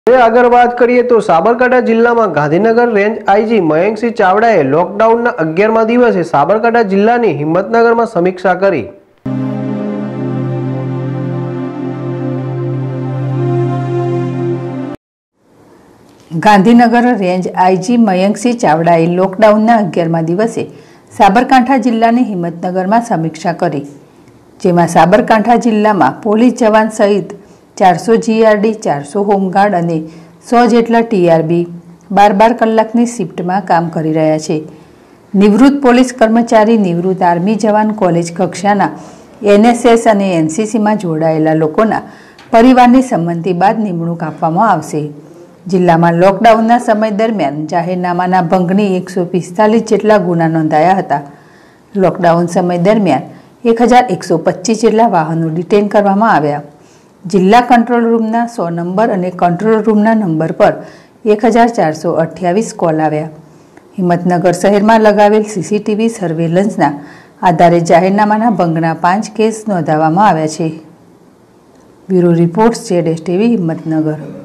આગળ વાત કરીએ તો સાબરકાંઠા જિલ્લામાં ગાંધીનગર રેન્જ આઈજી મયંકસિંહ ચાવડાએ લોકડાઉનના 11મા દિવસે સાબરકાંઠા જિલ્લાની હિંમતનગરમાં સમીક્ષા કરી। ગાંધીનગર રેન્જ આઈજી મયંકસિંહ ચાવડાએ લોકડાઉનના 11મા દિવસે સાબરકાંઠા જિલ્લાની હિંમતનગરમાં સમીક્ષા કરી, જેમાં સાબરકાંઠા જિલ્લામાં પોલીસ જવાન સહિત 400 જીઆરડી, 400 હોમગાર્ડ અને 100 જેટલા ટીઆરબી 12 કલાકની શિફ્ટમાં કામ કરી રહ્યા છે। નિવૃત્ત પોલીસ કર્મચારી, નિવૃત્ત આર્મી જવાન, કોલેજ કક્ષાના એનએસએસ અને એનસીસીમાં જોડાયેલા લોકોના પરિવારની સંમતિ બાદ નિમણૂક આપવામાં આવશે। જિલ્લામાં લોકડાઉનના સમય દરમિયાન જાહેરનામાના ભંગની 145 જેટલા ગુના નોંધાયા હતા। લોકડાઉન સમય દરમિયાન 1125 જેટલા વાહનો ડિટેન કરવામાં આવ્યા। જિલ્લા કંટ્રોલ રૂમના 100 નંબર અને કંટ્રોલ રૂમના નંબર પર 1428 કોલ આવ્યા। હિંમતનગર શહેરમાં લગાવેલ સીસીટીવી સર્વેલન્સના આધારે જાહેરનામાના ભંગના 5 કેસ નોંધવામાં આવ્યા છે। Bureau report ZSTV Himmatnagar.